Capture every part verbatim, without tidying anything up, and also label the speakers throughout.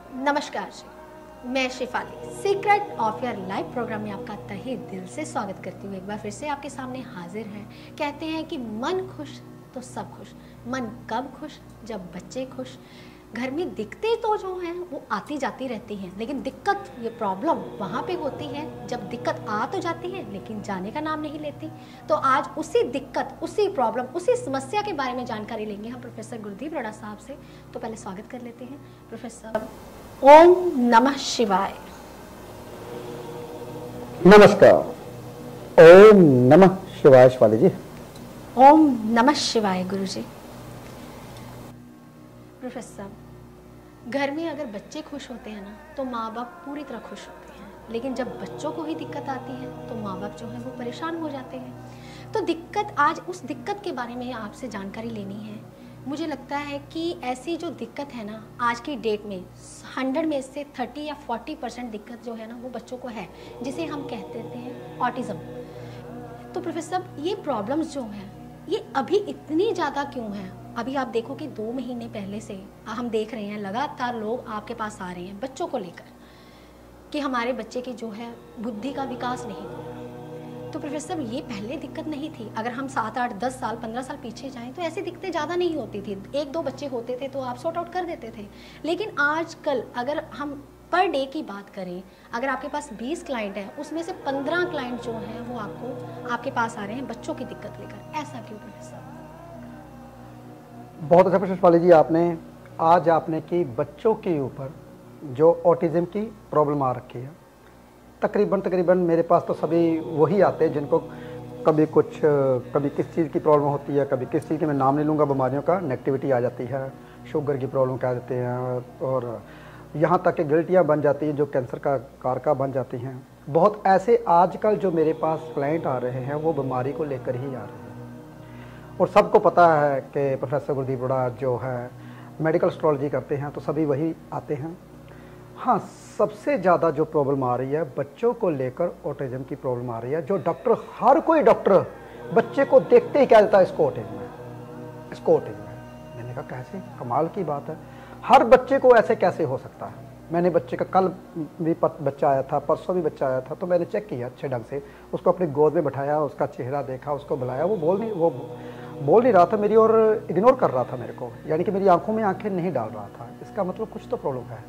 Speaker 1: नमस्कार जी, मैं Shifali secret of your life programme में आपका तहे दिल से स्वागत करती हूँ। एक बार फिर से आपके सामने हाजिर हैं। कहते हैं कि मन खुश तो सब खुश। मन कब खुश? जब बच्चे खुश। घर में दिक्कतें तो जो हैं वो आती जाती रहती हैं, लेकिन दिक्कत, ये प्रॉब्लम वहाँ पे होती है जब दिक्कत आ तो जाती है लेकिन जाने का नाम नहीं लेती। तो आज उसी दिक्कत, उसी प्रॉब्लम, उसी समस्या के बारे में जानकारी लेंगे हम प्रोफेसर गुरदीप रड़ा साहब से। तो पहले स्वागत कर लेते हैं प्रोफेसर। ओम नमः शिवाय।
Speaker 2: नमस्कार। ओम नमः शिवाय शिवाली जी।
Speaker 1: ओम नमः शिवाय गुरुजी। प्रोफेसर, घर में अगर बच्चे खुश होते हैं ना तो माँ बाप पूरी तरह खुश होते हैं, लेकिन जब बच्चों को ही दिक्कत आती है तो माँ बाप जो है वो परेशान हो जाते हैं। तो दिक्कत, आज उस दिक्कत के बारे में आपसे जानकारी लेनी है। मुझे लगता है कि ऐसी जो दिक्कत है ना आज की डेट में, हंड्रेड में से थर्टी या फोर्टी परसेंट दिक्कत जो है ना वो बच्चों को है, जिसे हम कहते हैं ऑटिज्म। तो प्रोफेसर, ये प्रॉब्लम्स जो हैं ये अभी इतनी ज़्यादा क्यों हैं? अभी आप देखो कि दो महीने पहले से हम देख रहे हैं लगातार लोग आपके पास आ रहे हैं बच्चों को लेकर कि हमारे बच्चे की जो है बुद्धि का विकास नहीं हो रहा। तो प्रोफेसर, ये पहले दिक्कत नहीं थी। अगर हम सात आठ दस साल पंद्रह साल पीछे जाएं तो ऐसी दिक्कतें ज़्यादा नहीं होती थी। एक दो बच्चे होते थे तो आप सॉर्ट आउट कर देते थे। लेकिन आजकल अगर हम पर डे की बात करें, अगर आपके पास बीस क्लाइंट हैं उसमें से पंद्रह क्लाइंट जो हैं वो आपको आपके पास आ रहे हैं बच्चों की दिक्कत लेकर। ऐसा क्यों प्रोफेसर?
Speaker 2: बहुत अच्छा प्रश्न शिवाली जी आपने आज आपने की बच्चों के ऊपर जो ऑटिज्म की प्रॉब्लम आ रखी है। तकरीबन तकरीबन मेरे पास तो सभी वही आते हैं जिनको कभी कुछ कभी किस चीज़ की प्रॉब्लम होती है, कभी किस चीज़ की, मैं नाम नहीं लूँगा, बीमारियों का नेगेटिविटी आ जाती है, शुगर की प्रॉब्लम कह देते हैं, और यहाँ तक कि गिल्टियाँ बन जाती हैं जो कैंसर का कारका बन जाती हैं। बहुत ऐसे आजकल जो मेरे पास क्लाइंट आ रहे हैं वो बीमारी को लेकर ही आ रहे हैं। और सबको पता है कि प्रोफेसर गुरदीप रड़ा जो है मेडिकल एस्ट्रोलॉजी करते हैं, तो सभी वही आते हैं। हाँ, सबसे ज़्यादा जो प्रॉब्लम आ रही है बच्चों को लेकर ऑटिज्म की प्रॉब्लम आ रही है, जो डॉक्टर, हर कोई डॉक्टर बच्चे को देखते ही कह देता है इसको ऑटिज्म है, इसको ऑटिज्म है। मैंने कहा कैसे? कमाल की बात है, हर बच्चे को ऐसे कैसे हो सकता है? मैंने बच्चे का, कल भी बच्चा आया था, परसों भी बच्चा आया था, तो मैंने चेक किया अच्छे ढंग से, उसको अपनी गोद में बैठाया, उसका चेहरा देखा, उसको बुलाया, वो बोल नहीं वो बोल नहीं रहा था मेरी और इग्नोर कर रहा था मेरे को, यानी कि मेरी आंखों में आंखें नहीं डाल रहा था। इसका मतलब कुछ तो प्रॉब्लम है।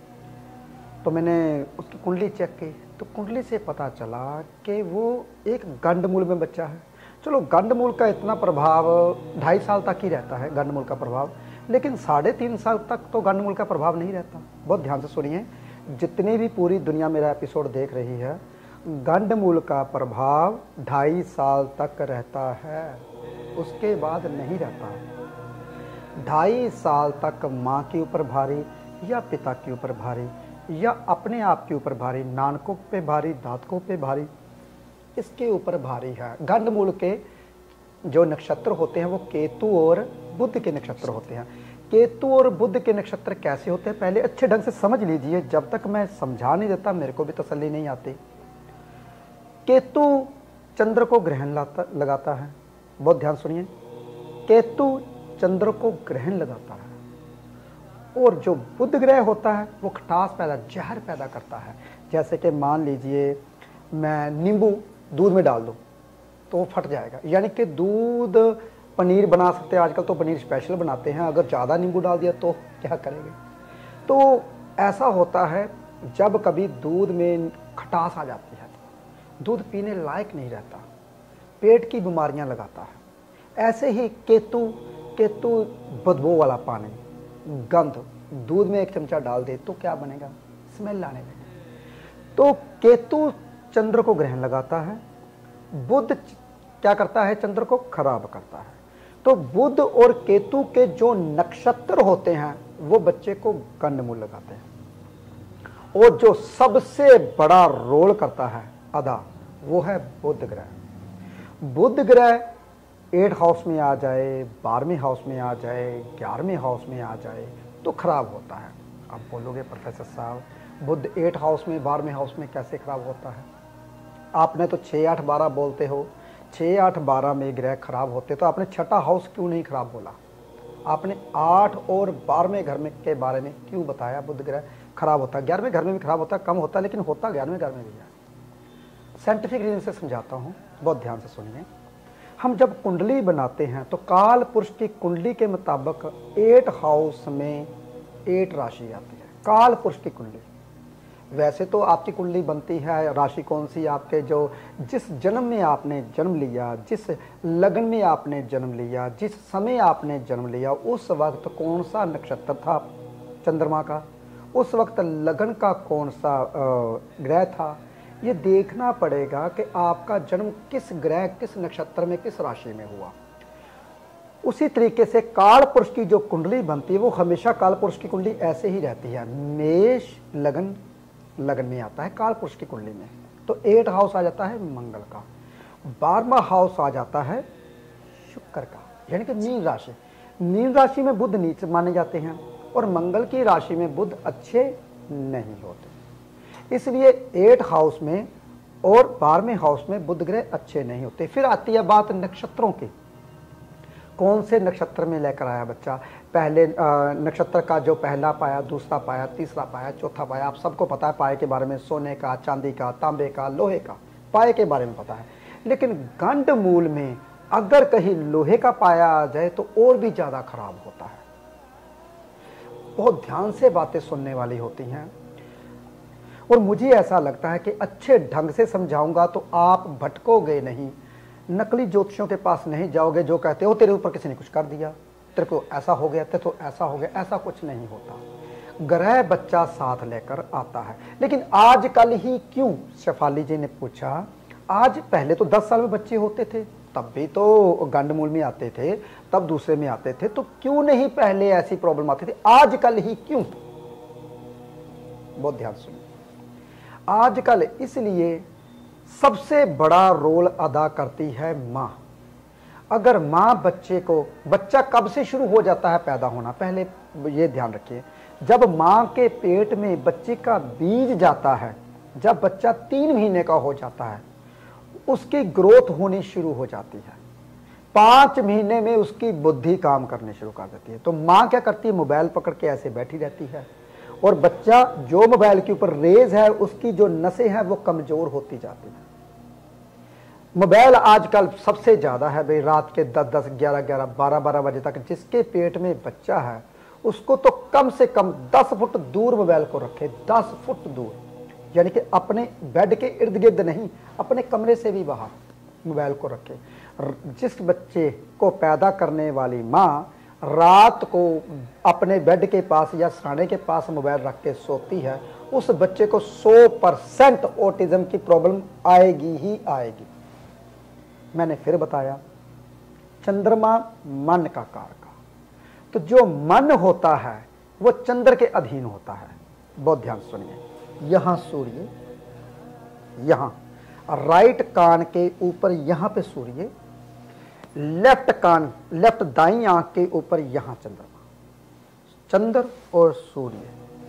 Speaker 2: तो मैंने उसकी कुंडली चेक की तो कुंडली से पता चला कि वो एक गंडमूल में बच्चा है। चलो, गंडमूल का इतना प्रभाव ढाई साल तक ही रहता है, गंडमूल का प्रभाव, लेकिन साढ़े तीन साल तक तो गंडमूल का प्रभाव नहीं रहता। बहुत ध्यान से सुनिए, जितनी भी पूरी दुनिया मेरा एपिसोड देख रही है, गंडमूल का प्रभाव ढाई साल तक रहता है, उसके बाद नहीं रहता। ढाई साल तक माँ के ऊपर भारी या पिता के ऊपर भारी या अपने आप के ऊपर भारी, नानकों पे भारी, दांतकों पे भारी, इसके ऊपर भारी है। गंडमूल के जो नक्षत्र होते हैं वो केतु और बुध के नक्षत्र होते हैं। केतु और बुध के नक्षत्र कैसे होते हैं पहले अच्छे ढंग से समझ लीजिए, जब तक मैं समझा नहीं देता मेरे को भी तसल्ली नहीं आती। केतु चंद्र को ग्रहण लगाता है, बहुत ध्यान सुनिए, केतु चंद्र को ग्रहण लगाता है। और जो बुध ग्रह होता है वो खटास पैदा, जहर पैदा करता है। जैसे कि मान लीजिए मैं नींबू दूध में डाल दूँ तो वो फट जाएगा, यानी कि दूध पनीर बना सकते हैं, आजकल तो पनीर स्पेशल बनाते हैं, अगर ज़्यादा नींबू डाल दिया तो क्या करेंगे? तो ऐसा होता है जब कभी दूध में खटास आ जाती है तो दूध पीने लायक नहीं रहता, पेट की बीमारियां लगाता है। ऐसे ही केतु केतु बदबू वाला पानी, गंध, दूध में एक चमचा डाल दे तो क्या बनेगा? स्मेल आने लगे। तो केतु चंद्र को ग्रहण लगाता है, बुध क्या करता है? चंद्र को खराब करता है। तो बुध और केतु के जो नक्षत्र होते हैं वो बच्चे को गंडमूल लगाते हैं। और जो सबसे बड़ा रोल करता है अदा, वो है बुध ग्रह। बुध ग्रह एट हाउस में आ जाए, बारहवें हाउस में आ जाए, ग्यारहवें हाउस में आ जाए तो खराब होता है। आप बोलोगे प्रोफेसर साहब, बुध एट हाउस में, बारहवें हाउस में कैसे खराब होता है? आपने तो छः आठ बारह बोलते हो, छः आठ बारह में ग्रह खराब होते तो आपने छठा हाउस क्यों नहीं खराब बोला? आपने आठ और बारहवें घर में के बारे में क्यों बताया? बुध ग्रह खराब होता है, ग्यारहवें घर में भी खराब होता है, कम होता है, लेकिन होता ग्यारहवें घर में भी है। साइंटिफिक रीजन से समझाता हूँ, बहुत ध्यान से सुनिए। हम जब कुंडली बनाते हैं तो काल पुरुष की कुंडली के मुताबिक एट हाउस में एट राशि आती है, काल पुरुष की कुंडली। वैसे तो आपकी कुंडली बनती है, राशि कौन सी आपके, जो जिस जन्म में आपने जन्म लिया, जिस लगन में आपने जन्म लिया, जिस समय आपने जन्म लिया, उस वक्त कौन सा नक्षत्र था चंद्रमा का, उस वक्त लगन का कौन सा ग्रह था, ये देखना पड़ेगा कि आपका जन्म किस ग्रह, किस नक्षत्र में, किस राशि में हुआ। उसी तरीके से काल पुरुष की जो कुंडली बनती है वो हमेशा काल पुरुष की कुंडली ऐसे ही रहती है। मेष लगन लगन में आता है काल पुरुष की कुंडली में, तो एट हाउस आ जाता है मंगल का, बारहवां हाउस आ जाता है शुक्र का, यानी कि मीन राशि। मीन राशि में बुध नीच माने जाते हैं और मंगल की राशि में बुध अच्छे नहीं होते, इसलिए एट हाउस में और बारहवें हाउस में बुध ग्रह अच्छे नहीं होते। फिर आती है बात नक्षत्रों की, कौन से नक्षत्र में लेकर आया बच्चा। पहले नक्षत्र का जो पहला पाया, दूसरा पाया, तीसरा पाया, चौथा पाया, आप सबको पता है पाए के बारे में, सोने का, चांदी का, तांबे का, लोहे का, पाए के बारे में पता है। लेकिन गंड मूल में अगर कहीं लोहे का पाया आ जाए तो और भी ज़्यादा खराब होता है। बहुत ध्यान से बातें सुनने वाली होती हैं और मुझे ऐसा लगता है कि अच्छे ढंग से समझाऊंगा तो आप भटकोगे नहीं, नकली ज्योतिषियों के पास नहीं जाओगे जो कहते हो तेरे ऊपर किसी ने कुछ कर दिया, तेरे को ऐसा हो गया, तेरे को ऐसा हो गया। ऐसा कुछ नहीं होता, ग्रह बच्चा साथ लेकर आता है। लेकिन आजकल ही क्यों, शेफाली जी ने पूछा, आज पहले तो दस साल में बच्चे होते थे, तब भी तो गंडमूल में आते थे, तब दूसरे में आते थे, तो क्यों नहीं पहले ऐसी प्रॉब्लम आती थी, आजकल ही क्यों? बहुत ध्यान सुनिए। आजकल इसलिए सबसे बड़ा रोल अदा करती है माँ। अगर माँ बच्चे को, बच्चा कब से शुरू हो जाता है पैदा होना, पहले ये ध्यान रखिए, जब माँ के पेट में बच्चे का बीज जाता है, जब बच्चा तीन महीने का हो जाता है, उसकी ग्रोथ होनी शुरू हो जाती है। पाँच महीने में उसकी बुद्धि काम करने शुरू कर देती है। तो माँ क्या करती है, मोबाइल पकड़ के ऐसे बैठी रहती है और बच्चा जो मोबाइल के ऊपर रेज है, उसकी जो नसें हैं वो कमजोर होती जाती है। मोबाइल आजकल सबसे ज़्यादा है भाई, रात के दस दस ग्यारह ग्यारह बारह बारह बजे तक जिसके पेट में बच्चा है उसको तो कम से कम दस फुट दूर मोबाइल को रखे, दस फुट दूर, यानी कि अपने बेड के इर्द गिर्द नहीं, अपने कमरे से भी बाहर मोबाइल को रखे। जिस बच्चे को पैदा करने वाली माँ रात को अपने बेड के पास या सराने के पास मोबाइल रख के सोती है, उस बच्चे को सौ परसेंट ऑटिज्म की प्रॉब्लम आएगी ही आएगी। मैंने फिर बताया, चंद्रमा मन का कारक, तो जो मन होता है वो चंद्र के अधीन होता है। बहुत ध्यान सुनिए, यहां सूर्य, यहां राइट कान के ऊपर यहां पे सूर्य, लेफ्ट कान, लेफ्ट दाईं आंख के ऊपर यहां चंद्रमा। चंद्र और सूर्य,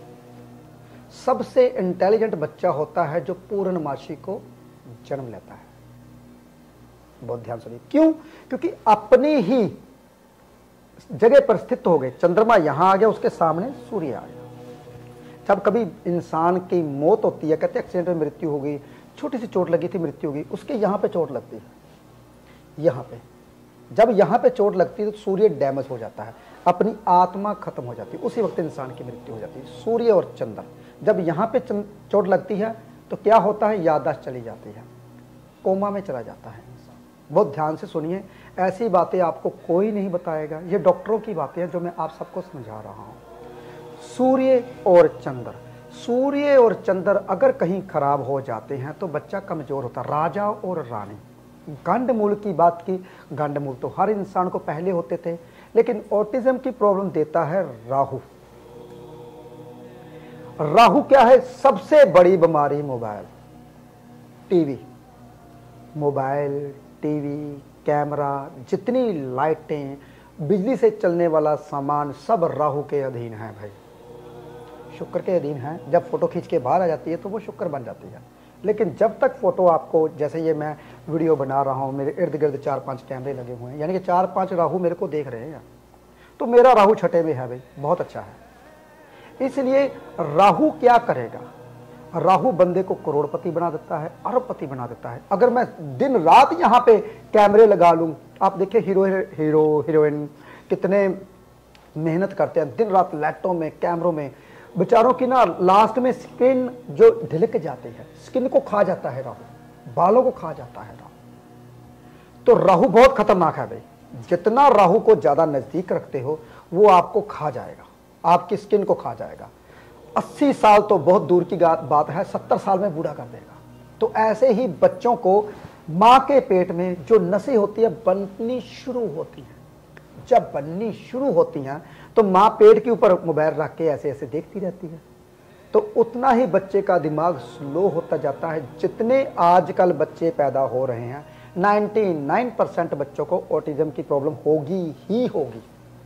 Speaker 2: सबसे इंटेलिजेंट बच्चा होता है जो पूर्णमासी को जन्म लेता है। बहुत ध्यान सुनिए, क्यों? क्योंकि अपनी ही जगह पर स्थित हो गए। चंद्रमा यहां आ गया, उसके सामने सूर्य आ गया। जब कभी इंसान की मौत होती है, कहते एक्सीडेंट में मृत्यु हो गई, छोटी सी चोट लगी थी मृत्यु हो गई, उसके यहां पे चोट लगती है, यहां पे जब यहां पे चोट लगती है तो सूर्य डैमेज हो जाता है, अपनी आत्मा खत्म हो जाती है, उसी वक्त इंसान की मृत्यु हो जाती है। सूर्य और चंद्र जब यहां पे चोट लगती है तो क्या होता है, याददाश्त चली जाती है, कोमा में चला जाता है। बहुत ध्यान से सुनिए, ऐसी बातें आपको कोई नहीं बताएगा, ये डॉक्टरों की बातें हैं जो मैं आप सबको समझा रहा हूं। सूर्य और चंद्र, सूर्य और चंद्र अगर कहीं खराब हो जाते हैं तो बच्चा कमजोर होता है। राजा और रानी, गंडमूल की बात की, गंडमूल तो हर इंसान को पहले होते थे, लेकिन ऑटिज्म की प्रॉब्लम देता है राहु। राहु क्या है, सबसे बड़ी बीमारी mobile, TV, mobile, TV, camera, जितनी लाइटें, बिजली से चलने वाला सामान सब राहु के अधीन है भाई, शुक्र के अधीन है। जब फोटो खींच के बाहर आ जाती है तो वो शुक्र बन जाती है, लेकिन जब तक फोटो आपको, जैसे ये मैं वीडियो बना रहा हूँ, मेरे इर्द गिर्द चार पांच कैमरे लगे हुए हैं, यानी कि चार पांच राहु मेरे को देख रहे हैं। तो मेरा राहु छठे में है भाई, बहुत अच्छा है। इसलिए राहु क्या करेगा, राहु बंदे को करोड़पति बना देता है, अरबपति बना देता है। अगर मैं दिन रात यहाँ पे कैमरे लगा लूं, आप देखिए हीरो हीरो हीरोइन कितने मेहनत करते हैं दिन रात लाइटों में, कैमरों में, बेचारों की ना लास्ट में स्किन जो ढिलक जाती है, स्किन को खा जाता है राहु, बालों को खा जाता है राहु। तो राहु बहुत खतरनाक है भाई, जितना राहु को ज्यादा नजदीक रखते हो वो आपको खा जाएगा, आपकी स्किन को खा जाएगा। अस्सी साल तो बहुत दूर की बात है, सत्तर साल में बूढ़ा कर देगा। तो ऐसे ही बच्चों को मां के पेट में जो नसें होती है बननी शुरू होती है, जब बननी शुरू होती हैं तो मां पेट के ऊपर मोबाइल रख के ऐसे ऐसे देखती रहती है, तो उतना ही बच्चे का दिमाग स्लो होता जाता है। जितने आजकल बच्चे पैदा हो रहे हैं, निन्यानवे परसेंट बच्चों को ऑटिज्म की प्रॉब्लम होगी ही होगी।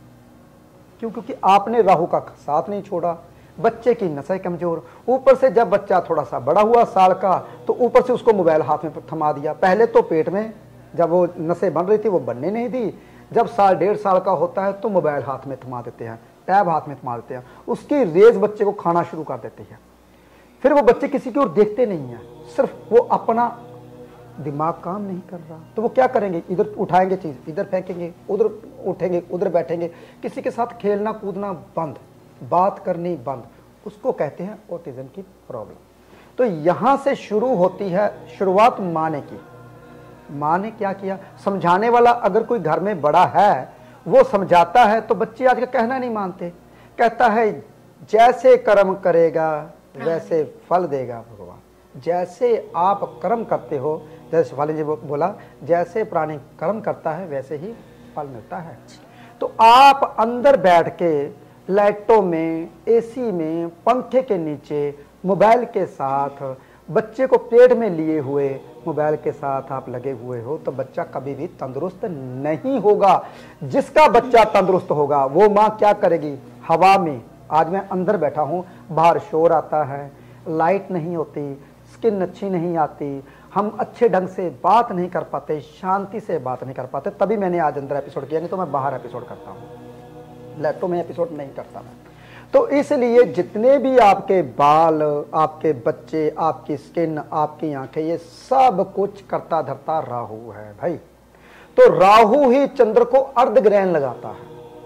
Speaker 2: क्यों? क्योंकि आपने राहु का साथ नहीं छोड़ा, बच्चे की नसें कमजोर, ऊपर से जब बच्चा थोड़ा सा बड़ा हुआ साल का तो ऊपर से उसको मोबाइल हाथ में थमा दिया। पहले तो पेट में जब वो नसें बन रही थी वो बनने नहीं दी, जब साल डेढ़ साल का होता है तो मोबाइल हाथ में थमा देते हैं, टैब हाथ में थमा देते हैं, उसकी रेज बच्चे को खाना शुरू कर देती है। फिर वो बच्चे किसी की ओर देखते नहीं है, सिर्फ वो अपना, दिमाग काम नहीं कर रहा तो वो क्या करेंगे, इधर उठाएंगे चीज, इधर फेंकेंगे, उधर उठेंगे, उधर बैठेंगे, किसी के साथ खेलना कूदना बंद, बात करनी बंद। उसको कहते हैं ऑटिज्म की प्रॉब्लम। तो यहां से शुरू होती है शुरुआत माँ ने की। माँ ने क्या किया, समझाने वाला अगर कोई घर में बड़ा है वो समझाता है तो बच्चे आज का कहना नहीं मानते। कहता है जैसे कर्म करेगा वैसे फल देगा भगवान, जैसे आप कर्म करते हो, जैसे शिवाली जी बोला जैसे प्राणी कर्म करता है वैसे ही फल मिलता है। तो आप अंदर बैठ के लाइटों में, एसी में, पंखे के नीचे, मोबाइल के साथ, बच्चे को पेट में लिए हुए मोबाइल के साथ आप लगे हुए हो तो बच्चा कभी भी तंदुरुस्त नहीं होगा। जिसका बच्चा तंदुरुस्त होगा वो माँ क्या करेगी, हवा में, आज मैं अंदर बैठा हूँ, बाहर शोर आता है, लाइट नहीं होती, स्किन अच्छी नहीं आती, हम अच्छे ढंग से बात नहीं कर पाते, शांति से बात नहीं कर पाते, तभी मैंने आज अंदर एपिसोड किया, नहीं तो मैं बाहर एपिसोड करता हूँ, लैपटॉप में एपिसोड नहीं करता मैं। तो इसलिए जितने भी आपके बाल, आपके बच्चे, आपकी स्किन, आपकी आंखें, ये सब कुछ करता धरता राहु है भाई। तो राहु ही चंद्र को अर्ध ग्रहण लगाता है।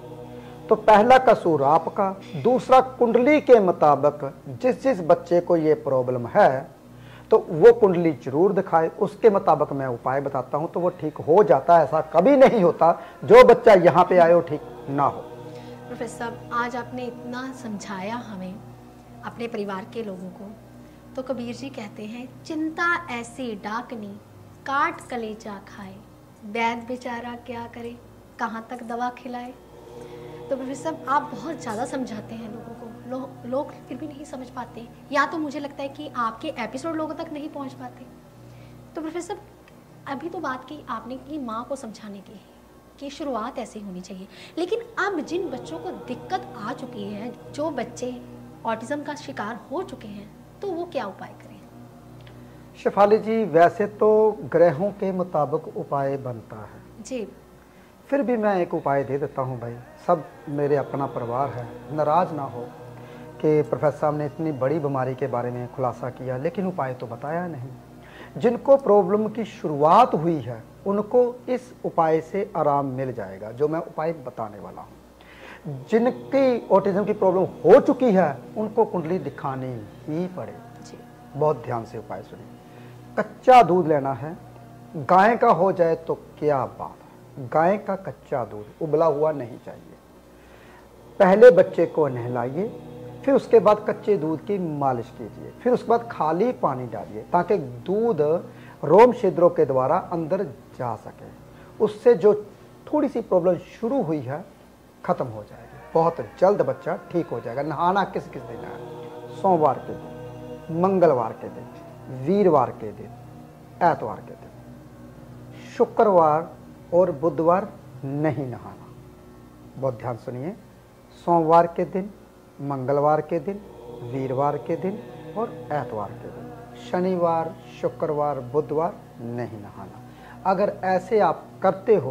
Speaker 2: तो पहला कसूर आपका, दूसरा कुंडली के मुताबिक जिस जिस बच्चे को ये प्रॉब्लम है तो वो कुंडली जरूर दिखाए, उसके मुताबिक मैं उपाय बताता हूं तो वो ठीक हो जाता है। ऐसा कभी नहीं होता जो बच्चा यहाँ पे आए हो ठीक ना हो।
Speaker 1: प्रोफेसर साहब, आज आपने इतना समझाया हमें, अपने परिवार के लोगों को। तो कबीर जी कहते हैं, चिंता ऐसी डाकनी काट कलेजा खाए, वैद बेचारा क्या करे कहाँ तक दवा खिलाए। तो प्रोफेसर साहब, आप बहुत ज़्यादा समझाते हैं लोगों को, लो, लोग फिर भी नहीं समझ पाते, या तो मुझे लगता है कि आपके एपिसोड लोगों तक नहीं पहुँच पाते। तो प्रोफेसर साहब, अभी तो बात की आपने कि माँ को समझाने की कि शुरुआत ऐसे होनी चाहिए, लेकिन अब जिन बच्चों को दिक्कत आ चुकी है, जो बच्चे ऑटिज्म का शिकार हो चुके हैं, तो वो क्या उपाय करें?
Speaker 2: शेफाली जी, वैसे तो ग्रहों के मुताबिक उपाय बनता है
Speaker 1: जी,
Speaker 2: फिर भी मैं एक उपाय दे देता हूं भाई। सब मेरे अपना परिवार है, नाराज ना हो कि प्रोफेसर साहब ने इतनी बड़ी बीमारी के बारे में खुलासा किया लेकिन उपाय तो बताया नहीं। जिनको प्रॉब्लम की शुरुआत हुई है उनको इस उपाय से आराम मिल जाएगा जो मैं उपाय बताने वाला हूँ। जिनकी ऑटिज्म की प्रॉब्लम हो चुकी है उनको कुंडली दिखानी ही पड़े। बहुत ध्यान से उपाय सुनिए। कच्चा दूध लेना है, गाय का हो जाए तो क्या बात है, गाय का कच्चा दूध, उबला हुआ नहीं चाहिए। पहले बच्चे को नहलाइए, फिर उसके बाद कच्चे दूध की मालिश कीजिए, फिर उसके बाद खाली पानी डालिए ताकि दूध रोम छिद्रों के द्वारा अंदर जा सके। उससे जो थोड़ी सी प्रॉब्लम शुरू हुई है खत्म हो जाएगी, बहुत जल्द बच्चा ठीक हो जाएगा। नहाना किस किस दिन है? सोमवार के दिन, मंगलवार के दिन, वीरवार के दिन, एतवार के दिन। शुक्रवार और बुधवार नहीं नहाना। बहुत ध्यान सुनिए, सोमवार के दिन, मंगलवार के दिन, वीरवार के दिन और एतवार के दिन। शनिवार, शुक्रवार, बुधवार नहीं नहाना। अगर ऐसे आप करते हो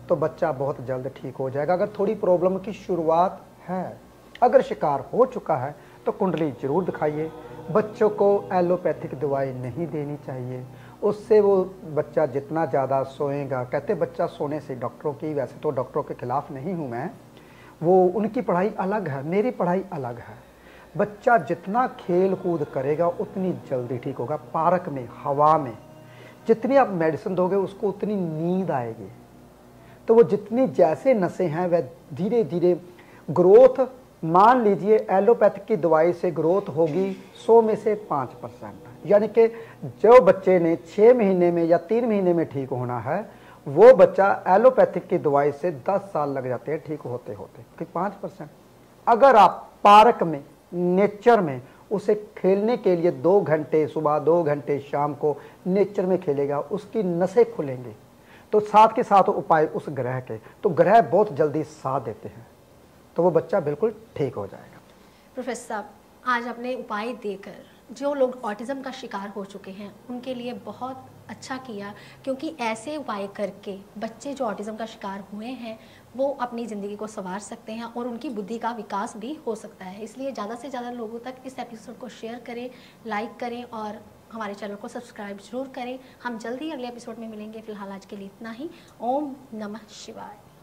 Speaker 2: तो बच्चा बहुत जल्द ठीक हो जाएगा। अगर थोड़ी प्रॉब्लम की शुरुआत है, अगर शिकार हो चुका है, तो कुंडली जरूर दिखाइए। बच्चों को एलोपैथिक दवाई नहीं देनी चाहिए, उससे वो बच्चा जितना ज़्यादा सोएगा, कहते बच्चा सोने से डॉक्टरों की, वैसे तो डॉक्टरों के खिलाफ नहीं हूँ मैं, वो उनकी पढ़ाई अलग है, मेरी पढ़ाई अलग है। बच्चा जितना खेल कूद करेगा उतनी जल्दी ठीक होगा। पार्क में, हवा में जितनी आप मेडिसिन दोगे उसको उतनी नींद आएगी। तो वो जितनी जैसे नसें हैं वह धीरे धीरे ग्रोथ, मान लीजिए एलोपैथिक की दवाई से ग्रोथ होगी सौ में से पाँच परसेंट, यानी कि जो बच्चे ने छः महीने में या तीन महीने में ठीक होना है, वो बच्चा एलोपैथिक की दवाई से दस साल लग जाते हैं ठीक होते होते, कि पाँच परसेंट। अगर आप पार्क में, नेचर में उसे खेलने के लिए दो घंटे सुबह, दो घंटे शाम को नेचर में खेलेगा, उसकी नसें खुलेंगी। तो साथ के साथ उपाय उस ग्रह के, तो ग्रह बहुत जल्दी साथ देते हैं, तो वो बच्चा बिल्कुल ठीक हो जाएगा।
Speaker 1: प्रोफेसर साहब, आज आपने उपाय देकर जो लोग ऑटिज़म का शिकार हो चुके हैं उनके लिए बहुत अच्छा किया, क्योंकि ऐसे उपाय करके बच्चे जो ऑटिज़म का शिकार हुए हैं वो अपनी ज़िंदगी को संवार सकते हैं और उनकी बुद्धि का विकास भी हो सकता है। इसलिए ज़्यादा से ज़्यादा लोगों तक इस एपिसोड को शेयर करें, लाइक करें और हमारे चैनल को सब्सक्राइब जरूर करें। हम जल्दी अगले एपिसोड में मिलेंगे। फिलहाल आज के लिए इतना ही। ओम नमः शिवाय।